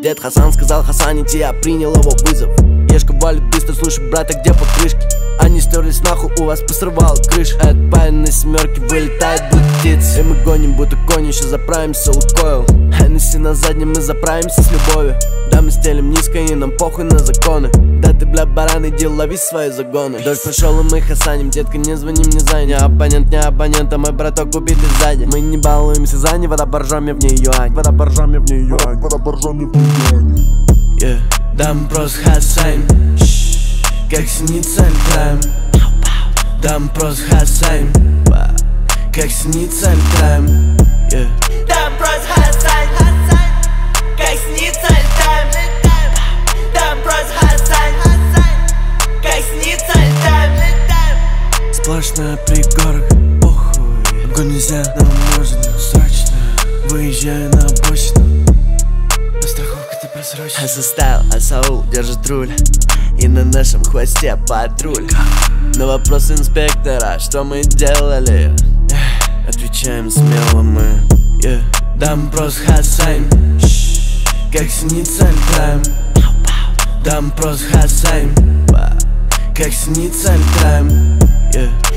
Дед Хасан сказал Хасанить, и я принял его вызов. Ешка валит быстро, слушай, брата, где покрышки? Они стерлись нахуй, у вас посрывала крыша. От пальной семерки вылетает будто птиц. И мы гоним, будто кони, еще заправимся Лукойл. Хеннесси на заднем, мы заправимся с любовью. Да, мы стелим низко, и нам похуй на законы. Да ты, бля, баран, иди лови свои загоны. Дождь пошел, и мы хасаним, детка, не звони мне за не оппонент, не оппонент, а мой браток убитый сзади. Мы не балуемся за не, вода боржоми в ней юань. Вода боржоми в ней юань. Вода боржоми в ней юань. Да мы просто хасаем, как снится альтраем. Да мы просто хасаем, как снится альтраем. Да мы просто хасаем, как снится альтраем. Да мы просто хасаем, как снится альтраем. Сплошная пригорок, похуй. Огонь нельзя, нам можно срочно. Выезжаю на обочину. Страховка ты просрочена. Асастайл, Асаул держит руль. И на нашем хвосте патруль. На вопрос инспектора, что мы делали, отвечаем смело мы. Да мы просто хасаем, как снится альтраем. Да мы просто хасаем, как снится альтраем.